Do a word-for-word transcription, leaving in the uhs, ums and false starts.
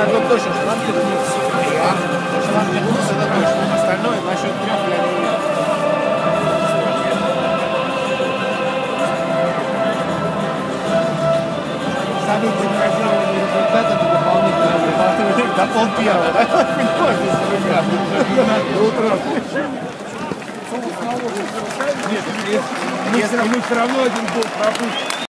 одно точно, что нам пихнутся. Что нам пихнутся, это точно. Остальное насчет трех я не уверен. Самый прогнозируемый результат это дополнительный до пол первого, да? Понимаешь, до утра. Нет, если мы все равно один гол пропустим.